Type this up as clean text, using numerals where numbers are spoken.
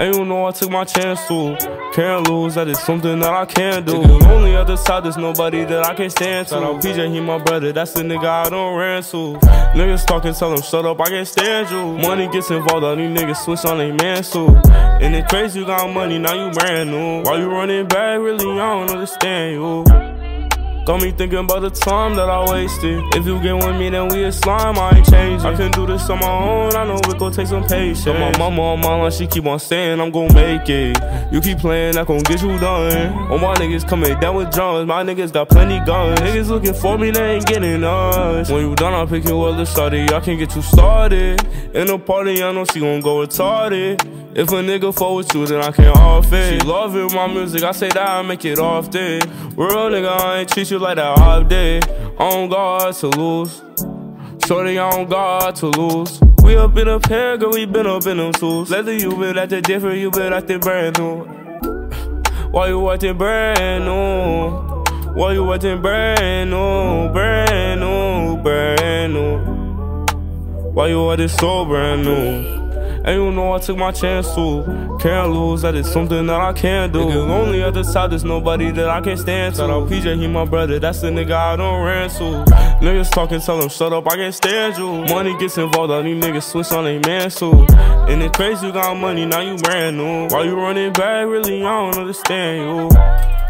And you know I took my chance too. Can't lose, that is something that I can't do. On the other side, there's nobody that I can stand to. Shout out PJ, he my brother, that's the nigga I don't ran to. Niggas talking, tell him shut up, I can't stand you. Money gets involved, all these niggas switch on they man too. And it crazy, you got money, now you brand new. Why you running back, really, I don't understand you. Got me thinking about the time that I wasted. If you get with me, then we a slime, I ain't changing. I can do this on my own, I know it gon' take some patience. But my mama on my line, she keep on saying I'm gon' make it. You keep playing, that gon' get you done. All my niggas coming down with drums, my niggas got plenty guns. Niggas looking for me, they ain't getting us. When you done, I'll pick you up, let's start it. I can get you started. In the party, I know she gon' go retarded. If a nigga fuck with you, then I can't off it. She love it, my music, I say that I make it often. Real nigga, I ain't treat you like that all day. On guard to lose. Shorty, on guard to lose. We up in a pair, girl, we been up in them tools. Lately you been acting different, you been acting brand new. Why you acting brand new? Why you acting brand new? Brand new, brand new. Why you acting so brand new? And you know I took my chance too. Can't lose, that is something that I can't do. Nigga, on the other side, there's nobody that I can stand to. Shout out PJ, he my brother, that's the nigga I don't ran to. Niggas talking, tell him shut up, I can't stand you. Money gets involved, all these niggas switch on they man too. And it crazy, you got money, now you brand new. Why you running back, really, I don't understand you.